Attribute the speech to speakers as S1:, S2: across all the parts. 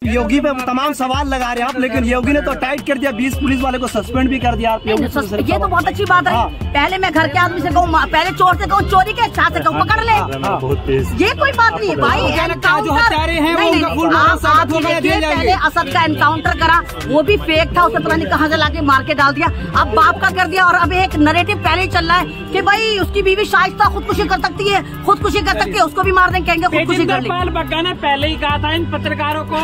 S1: योगी पे तमाम सवाल लगा रहे हैं आप, लेकिन योगी ने तो टाइट कर दिया, 20 पुलिस वाले को सस्पेंड भी कर दिया।
S2: ये तो बहुत अच्छी बात है। पहले मैं घर के आदमी से कहूँ, पहले चोर से कहूँ चोरी के, छात्र से कहूँ पकड़ ले, ये कोई बात नहीं है भाई। पहले असद का एनकाउंटर करा, वो भी फेक था, उसे पता नहीं कहाँ से लाके मार के डाल दिया, अब बाप का कर दिया। और अब एक नैरेटिव पहले ही चल रहा है कि भाई उसकी बीवी शाइस्ता खुदकुशी कर सकती है, खुदकुशी कर सकती है, उसको भी मार देंगे, कहेंगे खुदकुशी कर ली।
S3: बग्गा ने पहले ही कहा था इन पत्रकारों को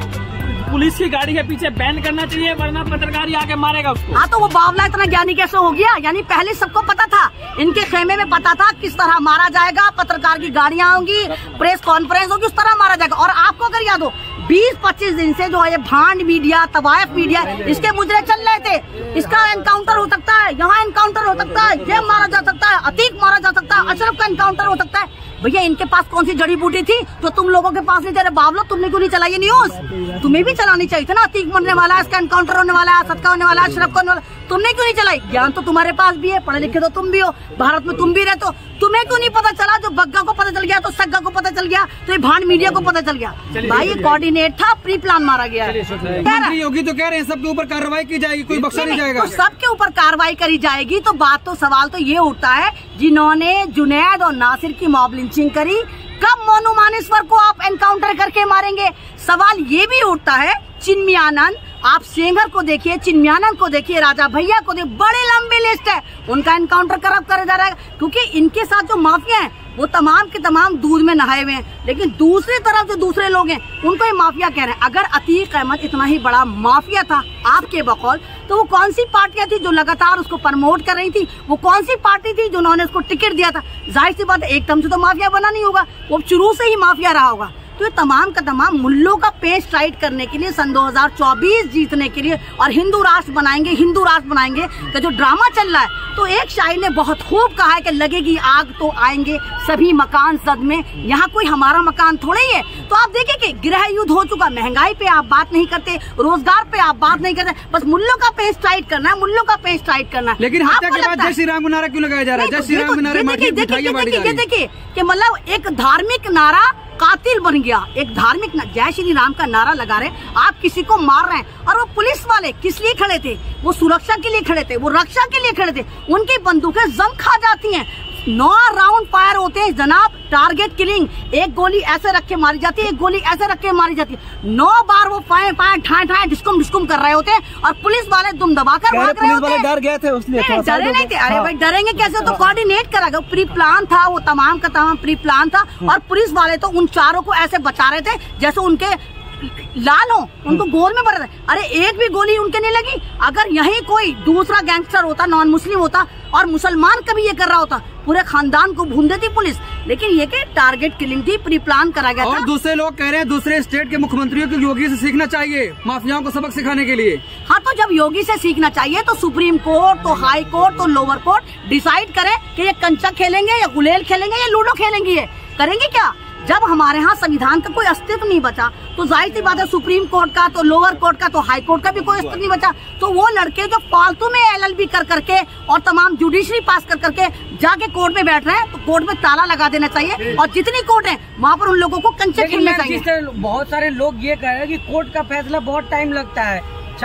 S3: पुलिस की गाड़ी के पीछे बैन करना चाहिए, वरना पत्रकार ही आके मारेगा उसको।
S2: हाँ, तो वो बावला इतना ज्ञानी कैसे हो गया? यानी पहले सबको पता था, इनके खेमे में पता था किस तरह मारा जाएगा, पत्रकार की गाड़ियां होंगी, प्रेस कॉन्फ्रेंस होगी, उस तरह मारा जाएगा। और आपको अगर याद हो 20-25 दिन से जो है भांड मीडिया, तवायफ मीडिया, इसके मुजरे चल रहे थे, इसका एनकाउंटर हो सकता है, यहाँ एनकाउंटर हो सकता है, ये मारा जा सकता है, अतीक मारा जा सकता है, अशरफ का एनकाउंटर हो सकता है। भैया इनके पास कौन सी जड़ी बूटी थी जो तुम लोगों के पास नहीं थे? बावलो, तुमने क्यों नहीं चलाई न्यूज? तुम्हें भी चलानी चाहिए था ना। अतीक मरने वाला है, इसका एनकाउंटर होने वाला है, असद का होने वाला है, अशरफ का होने वाला, तुमने क्यों नहीं चलाई? ज्ञान तो तुम्हारे पास भी है, पढ़े लिखे तो तुम भी हो, भारत में तुम भी रहते हो, तुम्हें क्यों नहीं पता चला? जो बग्गा को पता चल गया तो सग्गा को पता चल गया, तो ये भांड मीडिया को पता चल गया। भाई ये कोऑर्डिनेट था, प्री प्लान मारा गया।
S4: योगी तो कह रहे हैं सबके ऊपर कार्रवाई की जाएगी, कोई बख्शा नहीं जाएगा।
S2: तो सबके ऊपर कार्रवाई करी जाएगी, तो बात तो सवाल तो ये उठता है जिन्होंने जुनैद और नासिर की मॉब लिंचिंग करी, कब मोनू मानेश्वर को आप एनकाउंटर करके मारेंगे? सवाल ये भी उठता है चिन्मयानंद, आप सेंगर को देखिए, चिन्मयानंद को देखिए, राजा भैया को देखिए, बड़ी लंबी लिस्ट है, उनका एनकाउंटर कब करा जा रहा है? क्योंकि इनके साथ जो माफिया है वो तमाम के तमाम दूध में नहाए हुए हैं, लेकिन दूसरी तरफ जो दूसरे लोग हैं उनको ये माफिया कह रहे हैं। अगर अतीक अहमद इतना ही बड़ा माफिया था आपके बकौल, तो वो कौन सी पार्टियां थी जो लगातार उसको प्रमोट कर रही थी? वो कौन सी पार्टी थी जिन्होंने उसको टिकट दिया था? जाहिर सी बात है एकदम से तो माफिया बना नहीं होगा, वो शुरू से ही माफिया रहा होगा। तो ये तमाम का तमाम मुल्लों का पेच टाइट करने के लिए, सन 2024 जीतने के लिए और हिंदू राष्ट्र बनाएंगे का जो ड्रामा चल रहा है। तो एक शायर ने बहुत खूब कहा है कि लगेगी आग तो आएंगे सभी मकान जद में, यहाँ कोई हमारा मकान थोड़ा ही है। तो आप देखिए कि गृह युद्ध हो चुका, महंगाई पे आप बात नहीं करते, रोजगार पे आप बात नहीं करते, बस मुल्लों का पेच टाइट करना है, मुल्लों का पेच टाइट करना है।
S4: लेकिन हत्या के बाद जय श्री राम का नारा क्यों लगाया जा रहा है? जय श्री राम का नारा
S2: देखिए कि मतलब एक धार्मिक नारा कातिल बन गया। एक धार्मिक जय श्री राम का नारा लगा रहे, आप किसी को मार रहे हैं। और वो पुलिस वाले किस लिए खड़े थे? वो सुरक्षा के लिए खड़े थे, वो रक्षा के लिए खड़े थे। उनकी बंदूकें जंग खा जाती हैं, 9 राउंड फायर होते हैं जनाब, टारगेट किलिंग, एक गोली ऐसे रख के मारी जाती है, एक गोली ऐसे रख के मारी जाती है, 9 बार वो फायर ठाए डिस्कुम कर रहे होते हैं, और पुलिस वाले दुम दबाकर भाग रहे होते हैं।
S1: डर गए थे उसने,
S2: डरे नहीं थे। अरे भाई डरेंगे कैसे? तो कोऑर्डिनेट करा गया, प्री प्लान था, वो तमाम का तमाम प्री प्लान था। और पुलिस वाले तो उन चारों को ऐसे बचा रहे थे जैसे उनके लाल हो, उनको गोल में भर रहे। अरे एक भी गोली उनके नहीं लगी। अगर यही कोई दूसरा गैंगस्टर होता, नॉन मुस्लिम होता और मुसलमान कभी ये कर रहा होता, पूरे खानदान को भून देती पुलिस। लेकिन ये कि टारगेट किलिंग थी, प्री प्लान करा गया था।
S4: और दूसरे लोग कह रहे हैं दूसरे स्टेट के मुख्यमंत्रियों को योगी से सीखना चाहिए माफियाओं को सबक सिखाने के लिए।
S2: हाँ, तो जब योगी से सीखना चाहिए तो सुप्रीम कोर्ट, तो हाई कोर्ट, तो लोअर कोर्ट डिसाइड करे कि ये कंचा खेलेंगे या गुलेल खेलेंगे या लूडो खेलेंगे, ये करेंगे क्या? जब हमारे यहाँ संविधान का कोई अस्तित्व नहीं बचा, तो जाहिर सी बात है सुप्रीम कोर्ट का, तो लोअर कोर्ट का, तो हाई कोर्ट का भी कोई अस्तित्व नहीं बचा। तो वो लड़के जो फालतू में LLB कर करके और तमाम जुडिशरी पास कर करके जाके कोर्ट में बैठ रहे हैं, तो कोर्ट में ताला लगा देना चाहिए। और जितनी कोर्ट है वहाँ पर उन लोगों को कंचे खेलने चाहिए।
S5: बहुत सारे लोग ये कह रहे हैं कि कोर्ट का फैसला बहुत टाइम लगता है,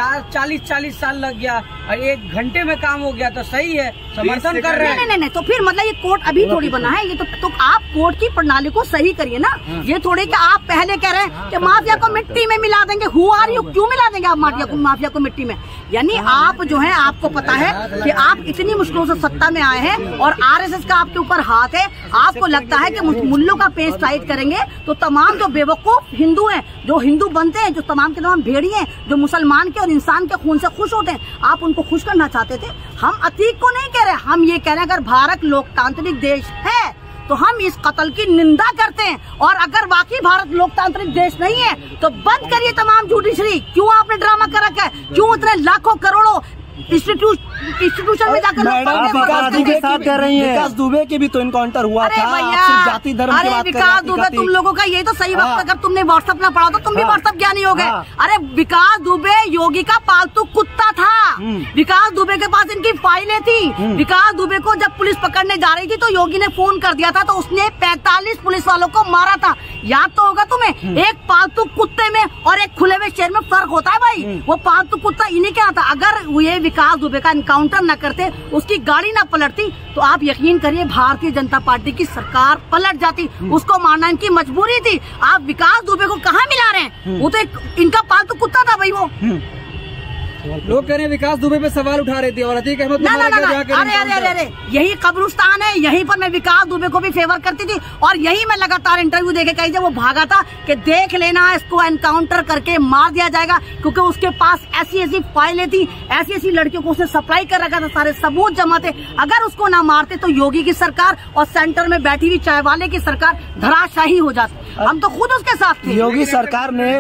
S5: 40 साल लग गया और 1 घंटे में काम हो गया, तो सही है, समर्थन कर रहे हैं।
S2: नहीं, तो फिर मतलब ये कोर्ट अभी थोड़ी बना है, ये तो आप कोर्ट की प्रणाली को सही करिए ना। ये थोड़े कि आप पहले कह रहे हैं कि माफिया को मिट्टी में मिला देंगे। Who are you? क्यों मिला देंगे आप माफिया को मिट्टी में? यानी आप जो है, आपको पता है कि आप इतनी मुश्किलों से सत्ता में आए हैं और RSS का आपके ऊपर हाथ है। आपको लगता है कि मुल्लों का पेच टाइट करेंगे तो तमाम जो बेवकूफ हिंदू हैं, जो हिंदू बनते हैं, जो तमाम के तमाम भेड़िए हैं, जो मुसलमान के और इंसान के खून से खुश होते हैं, आप उनको खुश करना चाहते थे। हम अतीक को नहीं कह रहे, हम ये कह रहे हैं अगर भारत लोकतांत्रिक देश है तो हम इस कत्ल की निंदा करते हैं। और अगर वाकई भारत लोकतांत्रिक देश नहीं है तो बंद करिए तमाम जुडिशरी। क्यों आपने ड्रामा कर रखा है? क्यों इतने लाखों करोड़ों इंस्टीट्यूशन में जाकर
S1: विकास दुबे के साथ कर रही हैं? विकास दुबे के भी तो इनकाउंटर हुआ था। सिर्फ जाति धर्म की बात
S2: विकास दुबे, तुम लोगों का ये तो सही वक्त, अगर तुमने व्हाट्सएप ना पढ़ा तो तुम भी व्हाट्सएप ज्ञानी हो गए। अरे विकास दुबे योगी का पालतू कुत्ता था। विकास दुबे के पास इनकी फाइलें थी। विकास दुबे को जब पुलिस पकड़ने जा रही थी तो योगी ने फोन कर दिया था, तो उसने 45 पुलिस वालों को मारा था। याद तो होगा तुम्हें, एक पालतू कुत्ते में और एक खुले हुए शेर में फर्क होता है भाई। वो पालतू कुत्ता इन्हें क्या था, अगर ये विकास दुबे का एनकाउंटर न करते, उसकी गाड़ी न पलटती, तो आप यकीन करिए भारतीय जनता पार्टी की सरकार पलट जाती। उसको मारना इनकी मजबूरी थी। आप विकास दुबे को कहाँ मिला रहे हैं? वो तो इनका पालतू कुत्ता था भाई। वो
S4: लोग कह रहे हैं विकास दुबे पे सवाल उठा रहे थे और अतीक अहमद
S2: अरे यही कब्रिस्तान है, यहीं पर मैं विकास दुबे को भी फेवर करती थी और यही मैं लगातार इंटरव्यू देके कही जब वो भागा था कि देख लेना इसको एनकाउंटर करके मार दिया जाएगा, क्योंकि उसके पास ऐसी ऐसी फाइलें थी, ऐसी ऐसी लड़कियों को उसने सप्लाई कर रखा था, सारे सबूत जमा थे। अगर उसको ना मारते तो योगी की सरकार और सेंटर में बैठी हुई चाय वाले की सरकार धराशाही हो जाती। हम तो खुद उसके साथ थे।
S1: योगी सरकार ने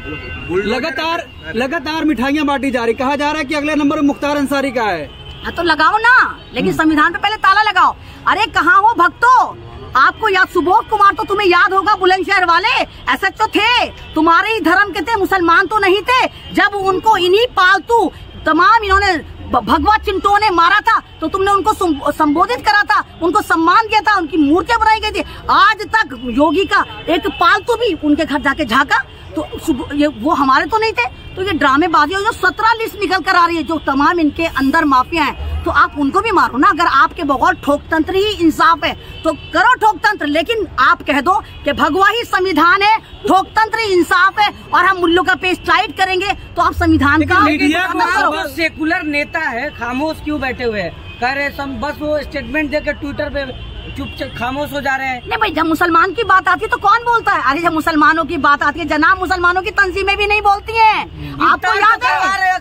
S4: लगातार मिठाइयाँ बांटी जा रही, कहा जा रहा है कि अगले नंबर मुख्तार अंसारी का है।
S2: हाँ तो लगाओ ना, लेकिन संविधान पे पहले ताला लगाओ। अरे कहाँ हो भक्तों? आपको याद, सुबोध कुमार तो तुम्हें याद होगा, बुलंदशहर वाले SHO थे, तुम्हारे ही धर्म के थे, मुसलमान तो नहीं थे। जब उनको इन्हीं पालतू तमाम इन्होंने भगवा चिंटों ने मारा था तो तुमने उनको संबोधित करा था, उनको सम्मान किया था, उनकी मूर्तियां बनाई गई थी। आज तक योगी का एक पालतू भी उनके घर जाके झांका तो ये वो हमारे तो नहीं थे। तो ये ड्रामेबाजी जो 17 लिस्ट निकल कर आ रही है, जो तमाम इनके अंदर माफिया हैं, तो आप उनको भी मारो ना। अगर आपके बगौर ठोकतंत्र ही इंसाफ है तो करो ठोकतंत्र, लेकिन आप कह दो कि भगवा ही संविधान है, ठोकतंत्र ही इंसाफ है और हम मुल्लों का पेश टाइट करेंगे, तो आप संविधान का
S5: सेकुलर नेता है, खामोश क्यों बैठे हुए हैं? कह रहे बस वो स्टेटमेंट देकर ट्विटर पे चुपचाप खामोश हो जा रहे हैं।
S2: नहीं भाई, जब मुसलमान की बात आती है तो कौन बोलता है? अरे जब मुसलमानों की बात आती है, जनाब मुसलमानों की तंजीमें भी नहीं बोलती हैं। आपको याद है?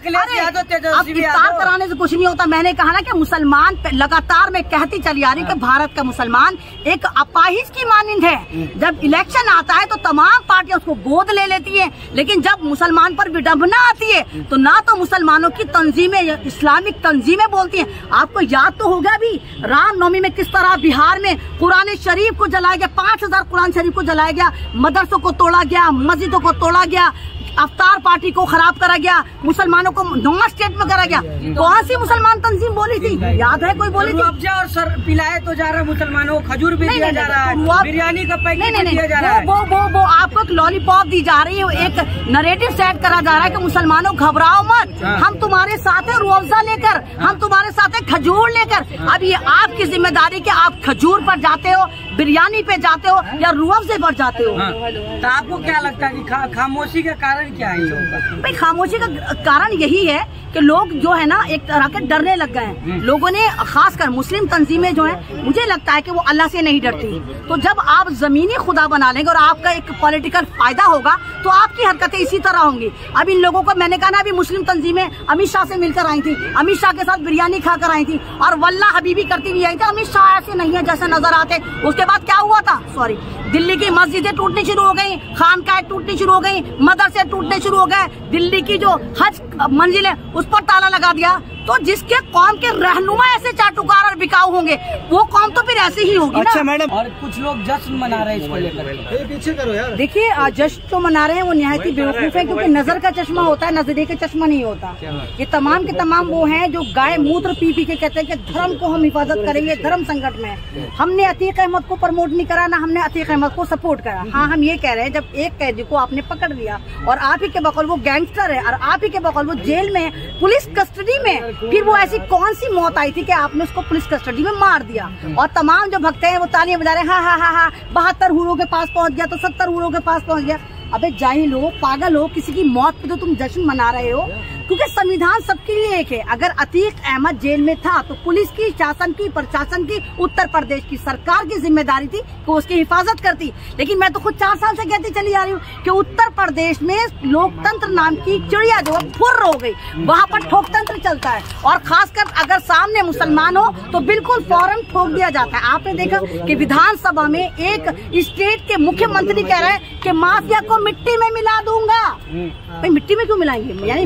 S2: अब इफ्तार कराने से कुछ नहीं होता। मैंने कहा ना कि मुसलमान लगातार मैं कहती चली आ रही कि भारत का मुसलमान एक अपाहिज की मानंद है। जब इलेक्शन आता है तो तमाम पार्टियां उसको गोद ले लेती है, लेकिन जब मुसलमान पर विडंबना आती है तो ना तो मुसलमानों की तंजीमें, इस्लामिक तंजीमें बोलती है। आपको याद तो होगा भी रामनवमी में किस तरह बिहार में कुरान शरीफ को जलाया गया, 5000 कुरान शरीफ को जलाया गया, मदरसों को तोड़ा गया, मस्जिदों को तोड़ा गया, अफ्तार पार्टी को खराब करा गया, मुसलमानों को नॉन स्टेट में करा गया। कौन सी मुसलमान तंजीम बोली थी? याद है कोई बोली थी?
S5: और सर पिलाए तो जा रहा है मुसलमानों को, खजूर भी दिया जा रहा है, बिरयानी का पैकेट दिया जा रहा है।
S2: वो आपको एक लॉलीपॉप दी जा रही है, एक नरेटिव सेट करा जा रहा है कि मुसलमानों घबराओ मत, हम तुम्हारे साथ है रूअफ़ज़ा लेकर, हम तुम्हारे साथ है खजूर लेकर। अब ये आपकी जिम्मेदारी कि आप खजूर पर जाते हो, बिरयानी पे जाते हो या रूअफ़ज़े पर जाते हो।
S5: तो आपको क्या लगता है कि खामोशी का कारण क्या है?
S2: भाई खामोशी का कारण यही है कि लोग जो है ना एक तरह के डरने लग गए हैं। लोगों ने, खासकर मुस्लिम तंजीमें जो है, मुझे लगता है कि वो अल्लाह से नहीं डरती। तो जब आप जमीनी खुदा बना लेंगे और आपका एक पॉलिटिकल फायदा होगा तो आपकी हरकतें इसी तरह होंगी। अब इन लोगों को मैंने कहा ना, अभी मुस्लिम तंजीमें अमित शाह से मिलकर आई थी, अमित शाह के साथ बिरयानी खाकर आई थी और वल्लाह हबीबी करती हुई आई थी। अमित शाह ऐसे नहीं है जैसे नजर आते। उसके बाद क्या हुआ था? सॉरी, दिल्ली की मस्जिदें टूटनी शुरू हो गई, खानकाएं टूटनी शुरू हो गई, मदरसे टूटने शुरू हो गए, दिल्ली की जो हज मंजिल है उस पर ताला लगा दिया। तो जिसके कौम के रहनुमा ऐसे चाटुकार और बिकाऊ होंगे, वो कौम तो फिर ऐसे ही होगी।
S1: अच्छा मैडम,
S5: और कुछ लोग जश्न मना रहे हैं इसको लेकर।
S1: पीछे करो यार।
S2: देखिए, जश्न तो मना रहे हैं, वो निहायत ही बेवकूफ है, क्योंकि नजर का चश्मा होता है, नजरिए का चश्मा नहीं होता। ये तमाम के तमाम वो हैं जो गाय मूत्र पी पी के कहते हैं कि धर्म को हम हिफाजत करेंगे, धर्म संकट में। हमने अतीक अहमद को प्रमोट नहीं करा, ना हमने अतीक अहमद को सपोर्ट करा। हाँ, हम ये कह रहे हैं, जब एक कैदी को आपने पकड़ लिया और आप ही के बकौल वो गैंगस्टर है और आप ही के बकौल वो जेल में, पुलिस कस्टडी में, फिर वो ऐसी कौन सी मौत आई थी कि आपने उसको पुलिस कस्टडी में मार दिया? और तमाम जो भक्त हैं वो तालियां बजा रहे हैं, हाँ हाँ हाँ, 72 हुरों के पास पहुंच गया तो 70 हुरों के पास पहुंच गया। अबे जाहिल हो, पागल हो, किसी की मौत पे तो तुम जश्न मना रहे हो, क्योंकि संविधान सबके लिए एक है। अगर अतीक अहमद जेल में था तो पुलिस की, शासन की, प्रशासन की, उत्तर प्रदेश की सरकार की जिम्मेदारी थी कि उसकी हिफाजत करती। लेकिन मैं तो खुद 4 साल से कहती चली आ रही हूँ कि उत्तर प्रदेश में लोकतंत्र नाम की चिड़िया जो है फुर्र हो गई, वहाँ पर ठोकतंत्र चलता है। और खासकर अगर सामने मुसलमान हो तो बिल्कुल फौरन ठोक दिया जाता है। आपने देखा कि विधानसभा में एक स्टेट के मुख्यमंत्री कह रहे हैं कि माफिया को मिट्टी में मिला दूंगा। भाई मिट्टी में क्यों मिलाएंगे? यानी मिट्टी में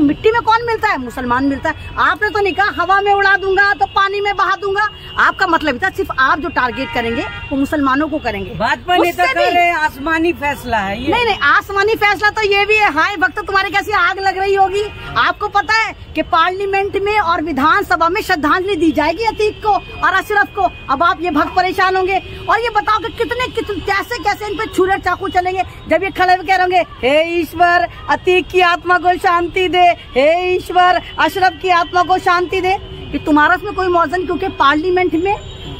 S2: कौन मिलता है? मुसलमान मिलता है। आपने तो नहीं कहा हवा में उड़ा दूंगा तो पानी में बहा दूंगा। आपका मतलब था सिर्फ आप जो टारगेट करेंगे वो मुसलमानों को करेंगे।
S5: भाजपा नेता कह रहे हैं आसमानी फैसला है ये।
S2: नहीं, आसमानी फैसला तो ये भी है। हाय भक्त, तुम्हारे कैसी आग लग रही होगी। आपको पता है कि पार्लियामेंट में और विधानसभा में श्रद्धांजलि दी जाएगी अतीक को और अशरफ को। अब आप ये भक्त परेशान होंगे और ये बताओ कि कितने कैसे इन पे छुरे चाकू चलेंगे जब ये खड़े कह रहे हे ईश्वर अतीक की आत्मा को शांति दे, हे ईश्वर अशरफ की आत्मा को शांति दे। कि तुम्हारा इसमें कोई मौजन, क्योंकि पार्लियामेंट में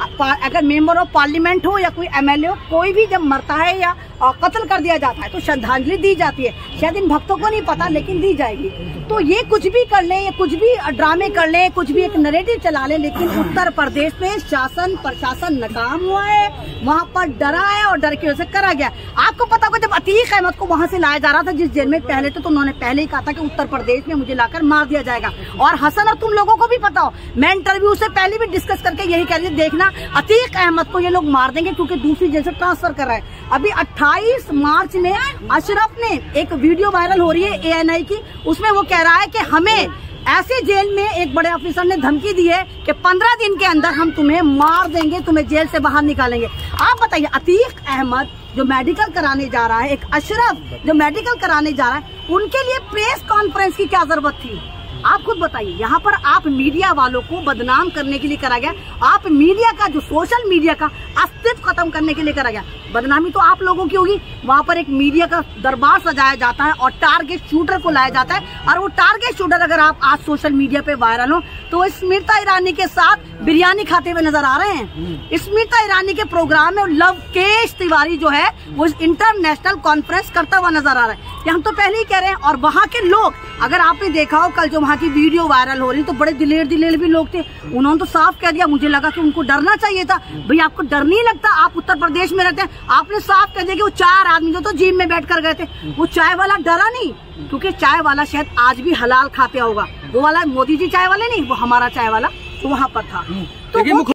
S2: अगर मेंबर ऑफ पार्लियामेंट हो या कोई एमएलए हो, कोई भी जब मरता है या कत्ल कर दिया जाता है तो श्रद्धांजलि दी जाती है। शायद इन भक्तों को नहीं पता लेकिन दी जाएगी। तो ये कुछ भी कर ले, ये कुछ भी ड्रामे कर ले, कुछ भी एक नैरेटिव चला ले, लेकिन उत्तर प्रदेश में शासन प्रशासन नाकाम हुआ है, वहाँ पर डरा है और डर की वजह से करा गया। आपको पता होगा जब अतीक अहमद को वहाँ से लाया जा रहा था जिस जेल में पहले तो उन्होंने पहले ही कहा था कि उत्तर प्रदेश में मुझे लाकर मार दिया जाएगा। और हसन, और तुम लोगों को भी पता हो, मैं इंटरव्यू से पहले भी डिस्कस करके यही कह रही थी, देखना अतीक अहमद को ये लोग मार देंगे क्योंकि दूसरी जेल से ट्रांसफर कर रहा है। अभी 28 मार्च में अशरफ ने एक वीडियो वायरल हो रही है ANI की, उसमें वो कह रहा है कि हमें ऐसे जेल में एक बड़े ऑफिसर ने धमकी दी है कि 15 दिन के अंदर हम तुम्हें मार देंगे, तुम्हें जेल से बाहर निकालेंगे। आप बताइए, अतीक अहमद जो मेडिकल कराने जा रहा है, एक अशरफ जो मेडिकल कराने जा रहा है, उनके लिए प्रेस कॉन्फ्रेंस की क्या जरूरत थी? आप खुद बताइए। यहाँ पर आप मीडिया वालों को बदनाम करने के लिए करा गया। आप मीडिया का जो सोशल मीडिया का अस्तित्व खत्म करने के लिए करा गया। बदनामी तो आप लोगों की होगी। वहाँ पर एक मीडिया का दरबार सजाया जाता है और टारगेट शूटर को लाया जाता है, और वो टारगेट शूटर अगर आप आज सोशल मीडिया पे वायरल हो तो स्मृति ईरानी के साथ बिरयानी खाते हुए नजर आ रहे हैं। स्मृति ईरानी के प्रोग्राम में लवकेश तिवारी जो है वो इंटरनेशनल कॉन्फ्रेंस करता हुआ नजर आ रहा है। ये हम तो पहले ही कह रहे हैं। और वहाँ के लोग, अगर आपने देखा हो कल जो वहाँ की वीडियो वायरल हो रही, तो बड़े दिलेर भी लोग थे। उन्होंने तो साफ कह दिया, मुझे लगा कि उनको डरना चाहिए था। भाई आपको डर नहीं लगता? आप उत्तर प्रदेश में रहते हैं, आपने साफ कह दिया कि वो 4 आदमी जो तो जिम में बैठ कर गए थे, वो चाय वाला डरा नहीं, क्योंकि चाय वाला शायद आज भी हलाल खाते होगा। वो वाला मोदी जी चाय वाले नहीं, वो हमारा चाय वाला तो वहाँ पर था। तो